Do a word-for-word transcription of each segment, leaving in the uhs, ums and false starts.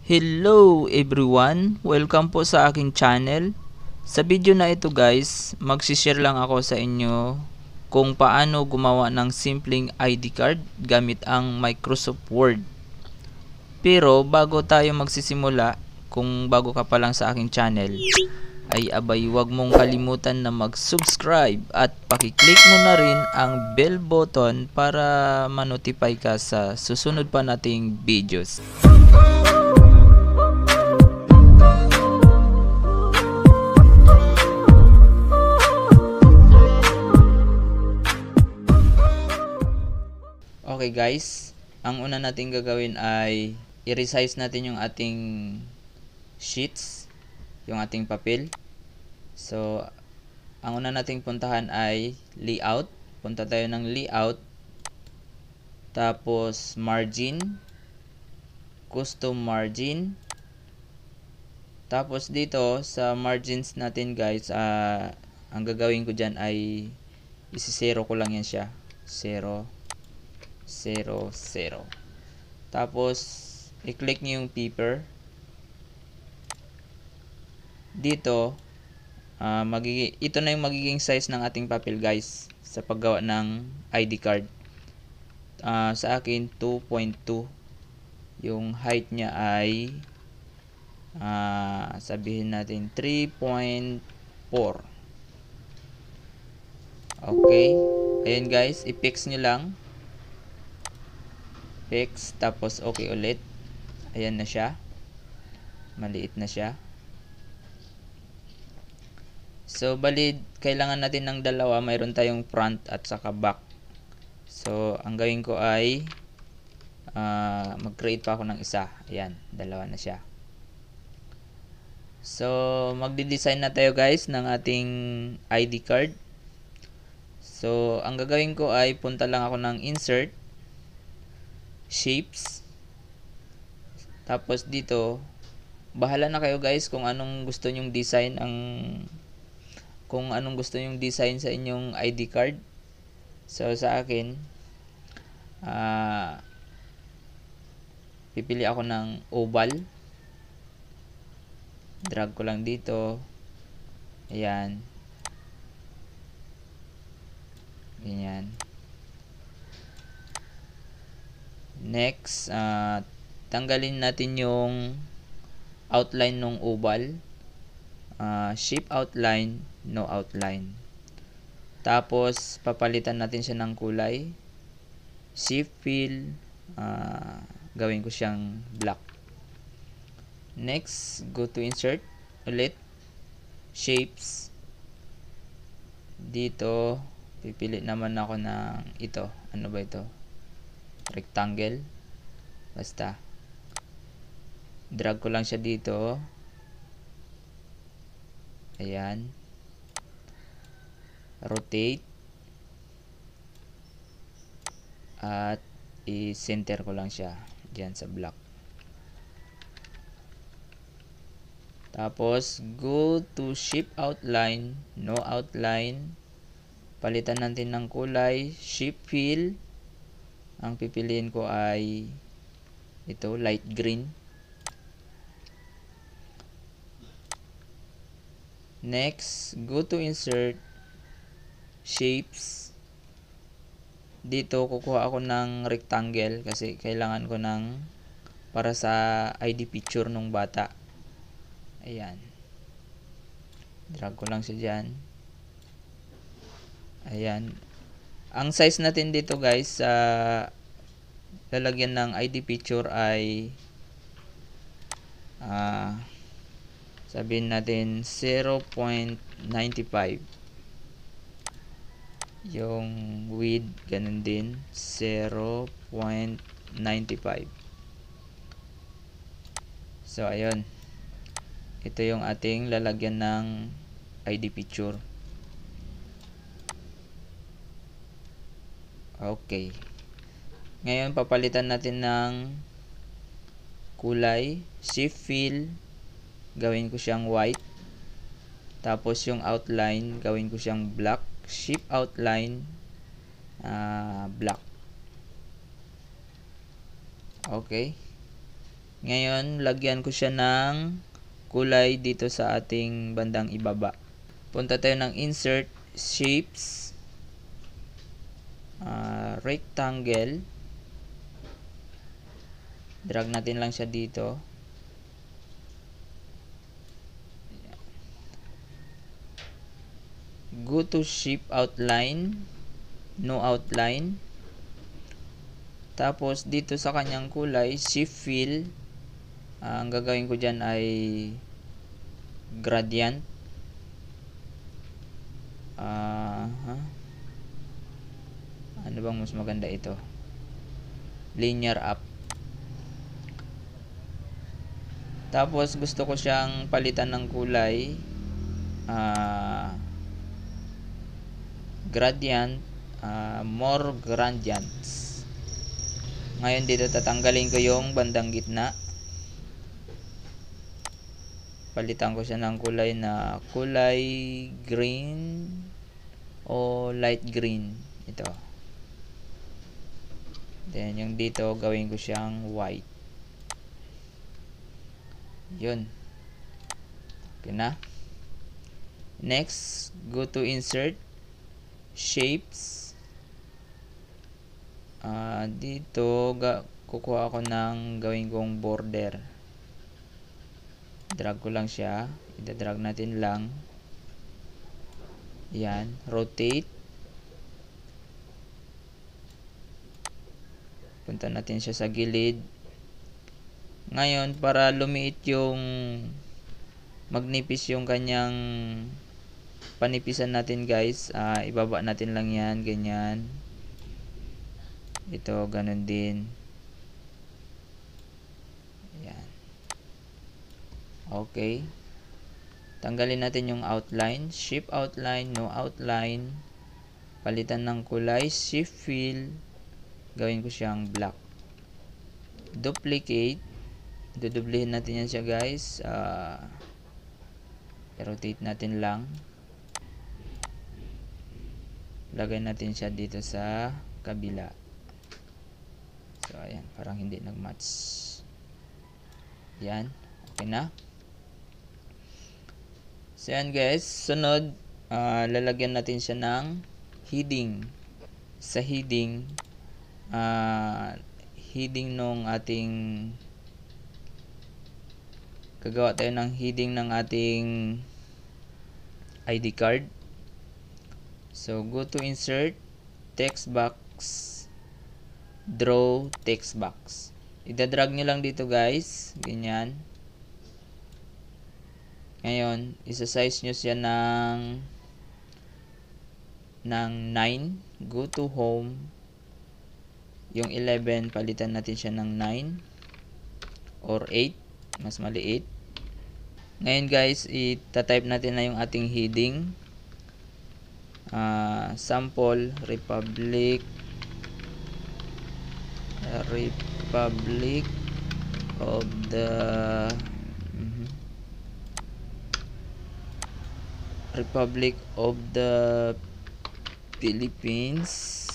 Hello everyone! Welcome po sa aking channel. Sa video na ito guys, magsishare lang ako sa inyo kung paano gumawa ng simpleng I D card gamit ang Microsoft Word. Pero bago tayo magsisimula, kung bago ka pa lang sa aking channel, ay abay wag mong kalimutan na mag-subscribe at pakiclick mo na rin ang bell button para ma-notify ka sa susunod pa nating videos. Okay guys, ang una natin gagawin ay i-resize natin yung ating sheets, yung ating papel. So, ang una nating puntahan ay layout. Punta tayo ng layout. Tapos margin, custom margin. Tapos dito sa margins natin guys, uh, ang gagawin ko dyan ay isi-zero ko lang yan siya. zero zero zero. Tapos i-click niyo yung paper. Dito uh, magiging ito na yung magiging size ng ating papel guys sa paggawa ng I D card. Uh, sa akin two point two. Yung height niya ay uh, sabihin natin three point four. Okay. Ayan guys, i-fix nyo lang. Fix, tapos okay ulit. Ayan na siya. Maliit na siya. So, bali, kailangan natin ng dalawa. Mayroon tayong front at saka back. So, ang gawin ko ay uh, mag-create pa ako ng isa. Ayan, dalawa na siya. So, magde-design na tayo guys ng ating I D card. So, ang gagawin ko ay punta lang ako ng insert, shapes. Tapos dito, bahala na kayo guys kung anong gusto nyong design ang kung anong gusto nyong design sa inyong I D card. So sa akin, uh, pipili ako ng oval. Drag ko lang dito. Ayan. Ganyan. Next, uh, tanggalin natin yung outline ng oval. Uh, shape outline, no outline. Tapos, papalitan natin siya ng kulay. Shape fill, uh, gawin ko siyang black. Next, go to insert. Ulit. Shapes. Dito, pipili naman ako ng ito. Ano ba ito? Rectangle. Basta drag ko lang siya dito. Ayan. Rotate. At i-center ko lang siya diyan sa block. Tapos go to shape outline, no outline. Palitan natin ng kulay, shape fill. Ang pipiliin ko ay ito, light green. Next, go to insert, shapes. Dito kukuha ako ng rectangle kasi kailangan ko ng para sa I D picture ng bata. Ayan. Drag ko lang siya dyan. Ayan. Ang size natin dito guys sa uh, lalagyan ng I D picture ay uh, sabihin natin zero point nine five. Yung width ganun din zero point nine five. So ayun, ito yung ating lalagyan ng I D picture. Okay. Ngayon, papalitan natin ng kulay. Shape fill, gawin ko siyang white. Tapos yung outline, gawin ko siyang black. Shape outline, uh, black. Okay. Ngayon, lagyan ko siya ng kulay dito sa ating bandang ibaba. Punta tayo ng Insert, Shapes, uh, Rectangle. Drag natin lang siya dito. Go to Shape Outline, No Outline. Tapos, dito sa kanyang kulay, Shift Fill. Uh, ang gagawin ko dyan ay Gradient. Uh, huh? Ano bang mas maganda ito? Linear Up. Tapos, gusto ko siyang palitan ng kulay. Uh, gradient. Uh, more gradients. Ngayon, dito tatanggalin ko yung bandang gitna. Palitan ko siya ng kulay na kulay green o light green. Ito. Then, yung dito, gawin ko siyang white. Yun. Okay na. Next, go to Insert, Shapes. Uh, dito, ga kukuha ako ng gawin kong border. Drag ko lang siya. Ida-drag natin lang. Yan. Rotate. Punta natin siya sa gilid. Ngayon, para lumiit yung magnipis yung kanyang panipisan natin guys, uh, ibaba natin lang yan. Ganyan. Ito, ganun din. Yan. Okay. Tanggalin natin yung outline. Shift Outline, No Outline. Palitan ng kulay. Shift Fill. Gawin ko siyang black. Duplicate. Dudublihin natin yan siya guys. Uh, rotate natin lang. Lagay natin siya dito sa kabila. So, ayan. Parang hindi nag-match. Yan. Okay na. So, yan guys. Sunod, uh, lalagyan natin siya ng heading. Sa heading, uh, heading nung ating gagawa tayo ng heading ng ating I D card. So, go to Insert, Text Box, Draw Text Box. Ida-drag nyo lang dito guys. Ganyan. Ngayon, isa-size nyo siya ng ng nine. Go to Home. Yung eleven, palitan natin siya ng nine or eight. Mas maliit. Ngayon guys, ita-type natin na yung ating heading. Uh, sample, Republic Republic of the uh, Republic of the Philippines.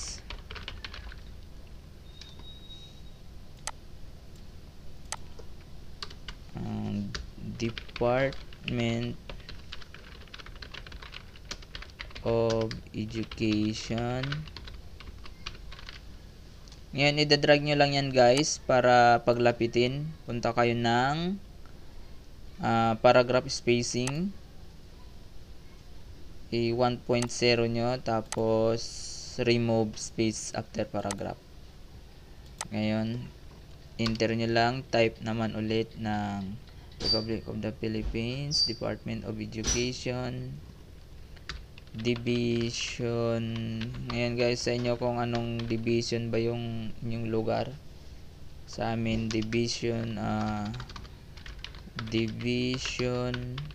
Um, Department of Education. Ngayon, idadrag nyo lang yan guys para paglapitin. Punta kayo ng uh, paragraph spacing. I one point zero nyo, tapos remove space after paragraph. Ngayon, enter nyo lang, type naman ulit ng Republic of the Philippines, Department of Education, Division. Ngayon guys, sa inyo kung anong division ba yung inyong lugar. Sa amin, Division, uh, Division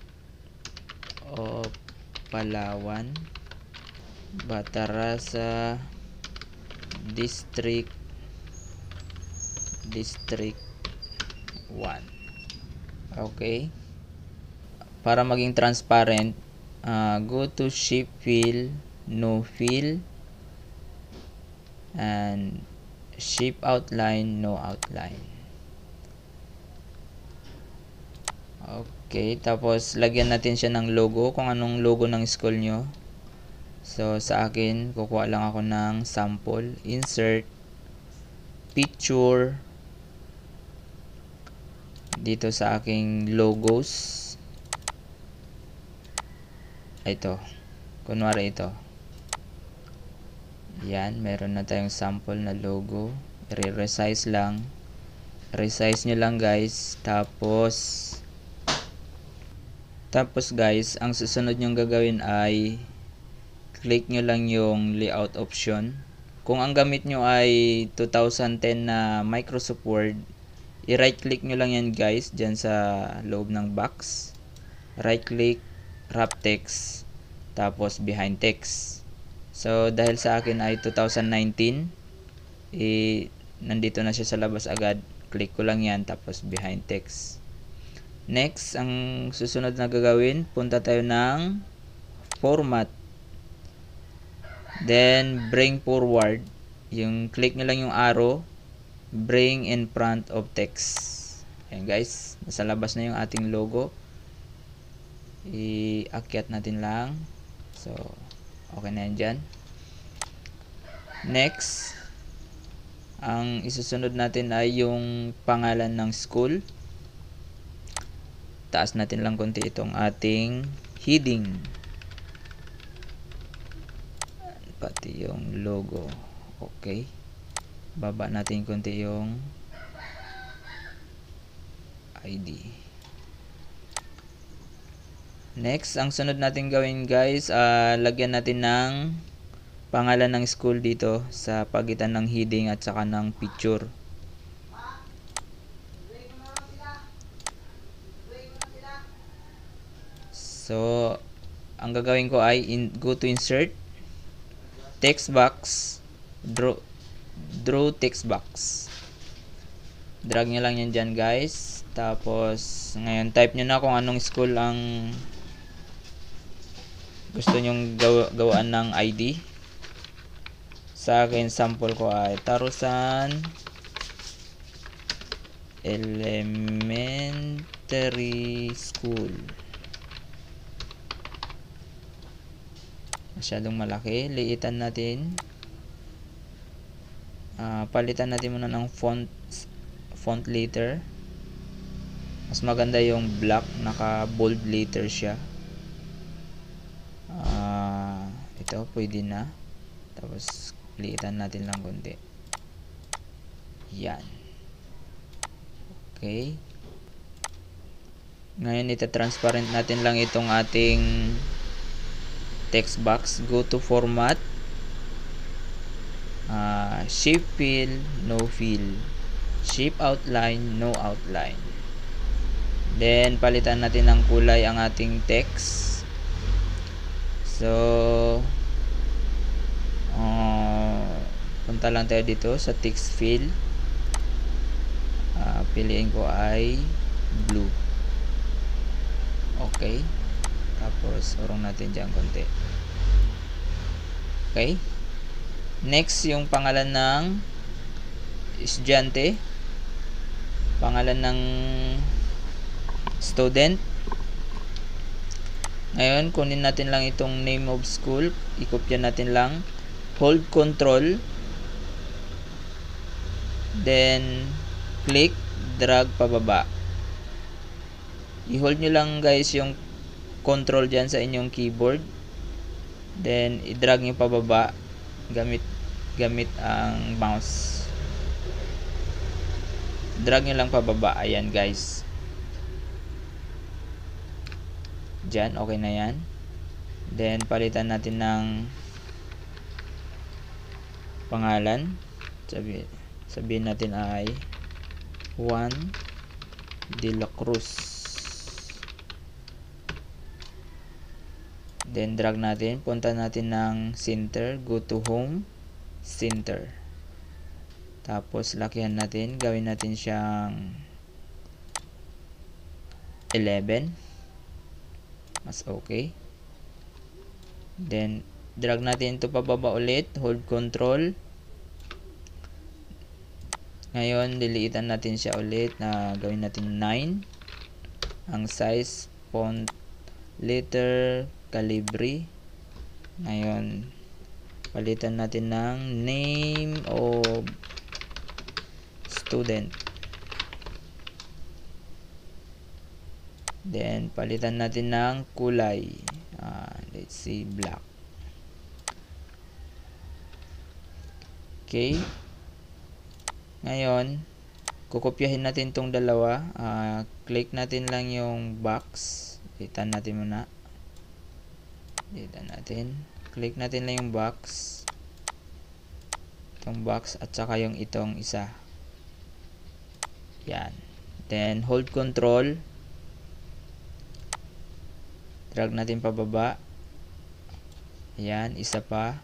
of Palawan, Batarasa District District one. Okay. Para maging transparent, uh, go to Shape Fill, No Fill, and Shape Outline, No Outline. Okay, tapos lagyan natin siya ng logo, kung anong logo ng school nyo. So, sa akin, kukuha lang ako ng sample. Insert, picture, dito sa aking logos. Ito, kunwari ito. Yan, meron na tayong sample na logo. I-resize lang. Resize nyo lang guys. Tapos, tapos guys, ang susunod nyong gagawin ay click nyo lang yung layout option. Kung ang gamit nyo ay two thousand ten na Microsoft Word, i-right click nyo lang yan guys, dyan sa loob ng box. Right click, wrap text, tapos behind text. So dahil sa akin ay two thousand nineteen, eh, nandito na siya sa labas agad. Click ko lang yan, tapos behind text. Next, ang susunod na gagawin, punta tayo ng format. Then bring forward, yung click nyo lang yung arrow, bring in front of text. Ayan guys, nasa labas na yung ating logo. I-akyat natin lang. So, okay na yan dyan. Next, ang isusunod natin ay yung pangalan ng school. Taas natin lang konti itong ating heading. Pati yung logo. Okay. Baba natin konti yung I D. Next, ang sunod natin gawin guys, uh, lagyan natin ng pangalan ng school dito sa pagitan ng heading at saka ng picture. So, ang gagawin ko ay in, go to insert, text box, draw, draw text box. Drag nyo lang yan dyan guys. Tapos, ngayon type nyo na kung anong school ang gusto nyong gawa, gawaan ng I D. Sa akin, sample ko ay Tarusan Elementary School. Masyadong malaki. Liitan natin. Uh, palitan natin muna ng font font letter. Mas maganda yung black, naka bold letter siya. Uh, ito pwede na. Tapos liitan natin lang konti. Yan. Okay. Ngayon ita-transparent natin lang itong ating text box. Go to format, uh, shape fill, no fill, shape outline, no outline. Then palitan natin ng kulay ang ating text. So uh, punta lang tayo dito sa text fill. Uh, piliin ko ay blue. Okay. Tapos urong natin dyan konti. Okay. Next, yung pangalan ng estudyante, pangalan ng student. Ngayon, kunin natin lang itong name of school, ikopya natin lang, hold control, then click, drag pababa. I-hold nyo lang guys yung control dyan sa inyong keyboard, then i-drag nyo pababa gamit gamit ang mouse. Drag nyo lang pababa. Ayan guys, dyan, okay na yan. Then palitan natin ng pangalan. Sabi, sabihin natin ay Juan de la Cruz. Then drag natin, punta natin ng center, go to home, center. Tapos lakihan natin, gawin natin siyang eleven. Mas okay. Then drag natin ito pababa ulit, hold control. Ngayon liliitan natin siya ulit, na gawin natin nine. ang size, font, letter, calibre. Ngayon, palitan natin ng name of student. Then, palitan natin ng kulay. Uh, let's see, black. Okay. Ngayon, kukopyahin natin itong dalawa. Uh, click natin lang yung box. Dilitan natin muna. Dilitan natin. Click natin lang yung box. Itong box at saka yung itong isa. Yan. Then, hold control. Drag natin pababa. Ayan, isa pa.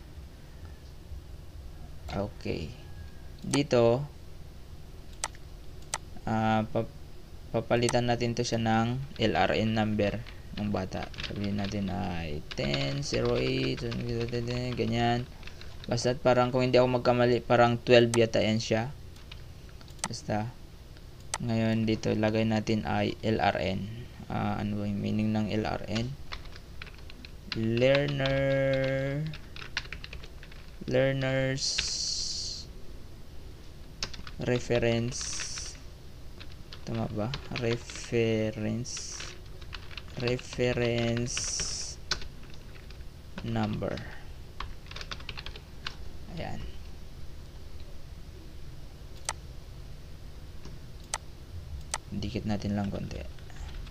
Okay. Dito, uh, papalitan natin to siya ng L R N number ng bata. Sabihin natin ay ten, zero eight, ganyan. Basta parang kung hindi ako magkamali, parang twelve yata yan siya. Basta. Ngayon, dito, lagay natin ay L R N. Uh, ano ba yung meaning ng L R N? Learner Learners Reference. Tama ba? Reference Reference number. Ayan. Dikit natin lang konti.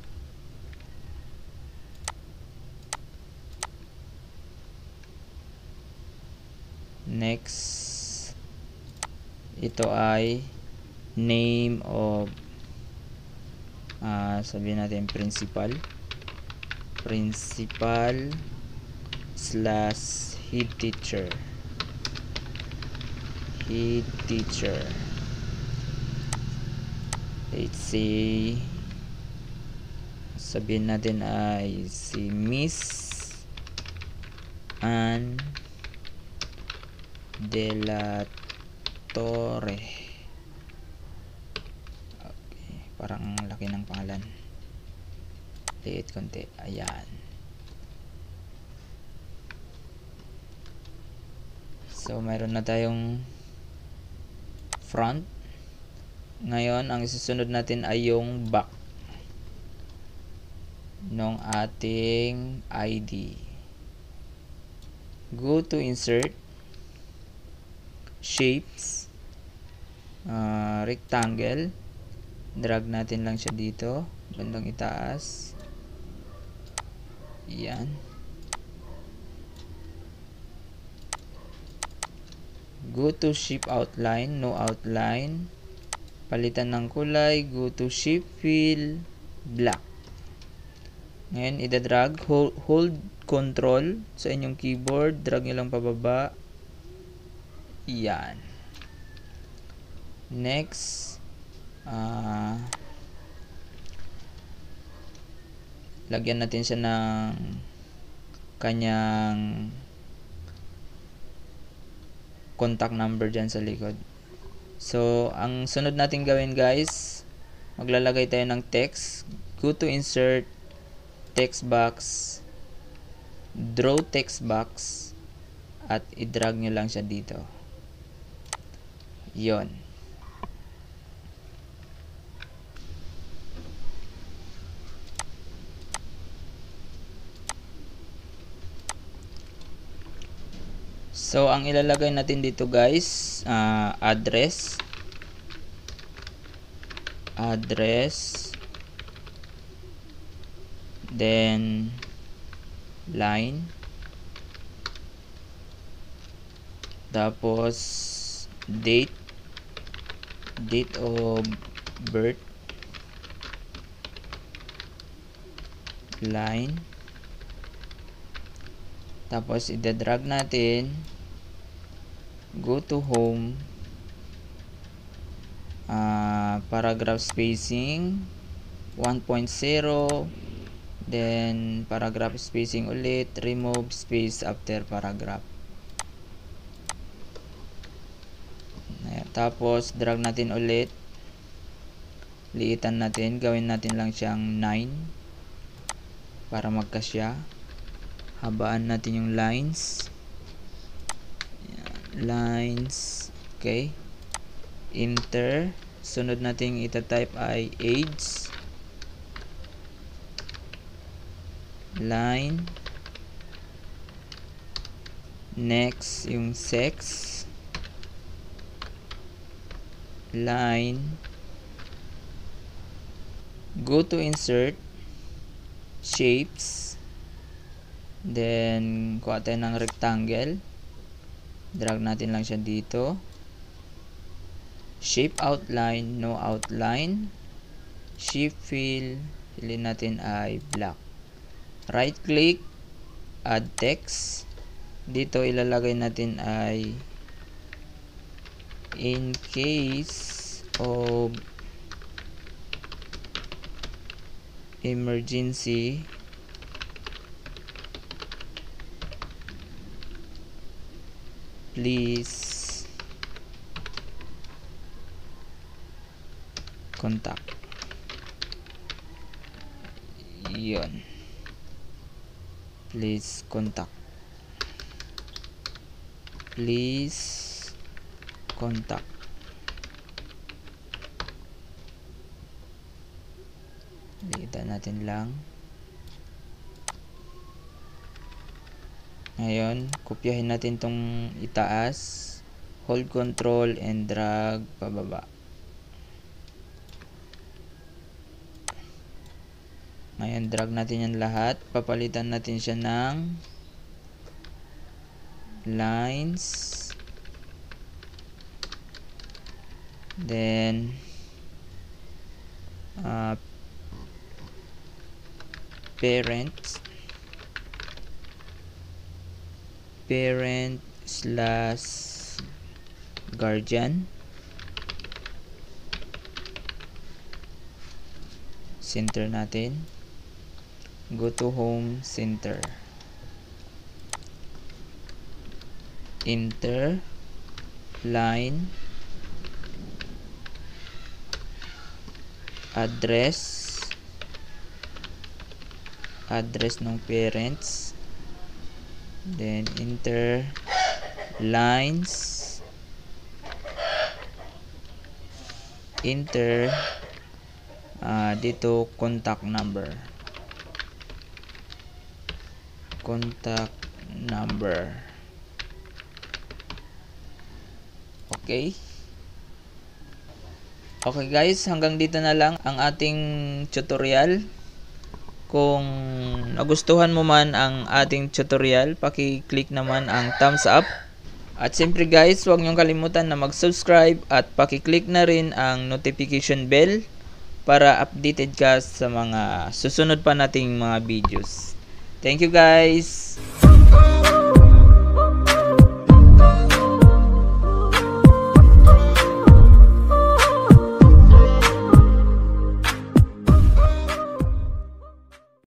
Next, ito ay name of uh, sabihin natin principal principal slash head teacher head teacher let's see, sabihin natin ay si Miss Ann De La Torre. Okay, parang laki ng pangalan. Liit konti. Ayan. So, mayroon na tayong front. Ngayon, ang isusunod natin ay yung back ng ating I D. Go to insert, shapes, uh, rectangle, drag natin lang siya dito, bandang itaas. Yan. Go to shape outline, no outline, palitan ng kulay, go to shape fill, black. Ngayon, ida-drag, hold, hold control sa inyong keyboard, drag nyo lang pababa. Yan. Next, uh, lagyan natin siya ng kanyang contact number dyan sa likod. So, ang sunod natin gawin guys, maglalagay tayo ng text. Go to insert, text box, draw text box, at i-drag nyo lang siya dito. Yon. So, ang ilalagay natin dito guys, uh, address, address, then line, tapos date, date of birth, line, tapos ida-drag natin, go to home, uh, paragraph spacing one point zero, then paragraph spacing ulit, remove space after paragraph. Ayan, tapos drag natin ulit, liitan natin, gawin natin lang siyang nine para magkasya. Habaan natin yung lines. Ayan, lines. Okay. Enter. Sunod natin ita-type ay age. Line. Next, yung sex. Line. Go to insert. Shapes. Then, kuha tayo ng rectangle. Drag natin lang siya dito. Shape outline, no outline. Shape fill, piliin natin ay black. Right click, add text. Dito ilalagay natin ay in case of emergency, please contact. Yun. Please contact. Please contact. Liitan natin lang. Ngayon, kopyahin natin tong itaas. Hold control and drag pababa. Ngayon, drag natin yan lahat. Papalitan natin siya ng lines. Then, uh, parents. Parent slash guardian. Center natin. Go to home center. Enter. Line. Address. Address ng parents. Then enter. Lines. Enter. Uh, dito contact number. Contact number. Okay. Okay guys, hanggang dito na lang ang ating tutorial. Kung nagustuhan mo man ang ating tutorial, paki-click naman ang thumbs up. At siyempre guys, huwag niyong kalimutan na mag-subscribe at paki-click na rin ang notification bell para updated ka sa mga susunod pa nating mga videos. Thank you guys!